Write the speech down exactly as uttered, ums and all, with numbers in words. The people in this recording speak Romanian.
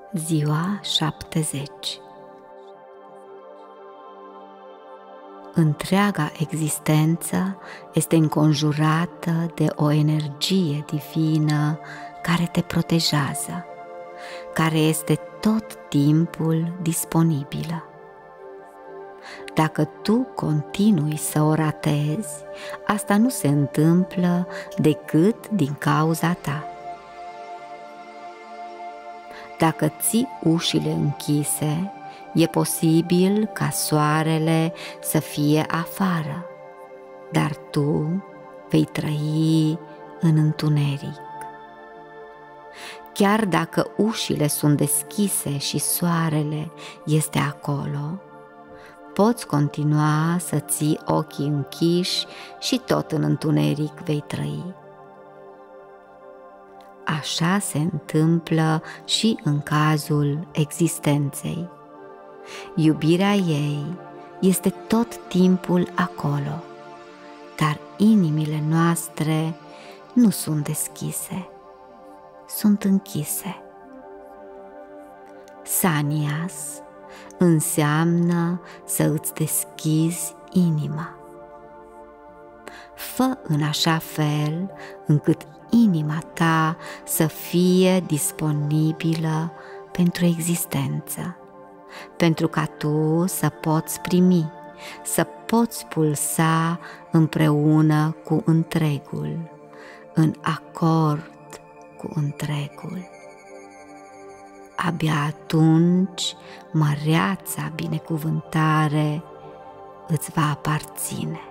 Ziua șaptezeci. Întreaga existență este înconjurată de o energie divină care te protejează, care este tot timpul disponibilă. Dacă tu continui să o ratezi, asta nu se întâmplă decât din cauza ta. Dacă ții ușile închise, e posibil ca soarele să fie afară, dar tu vei trăi în întuneric. Chiar dacă ușile sunt deschise și soarele este acolo, poți continua să ții ochii închiși și tot în întuneric vei trăi. Așa se întâmplă și în cazul existenței. Iubirea ei este tot timpul acolo, dar inimile noastre nu sunt deschise, sunt închise. Sannyas înseamnă să îți deschizi inima. Fă în așa fel încât inima ta să fie disponibilă pentru existență, pentru ca tu să poți primi, să poți pulsa împreună cu întregul, în acord cu întregul. Abia atunci măreața binecuvântare îți va aparține.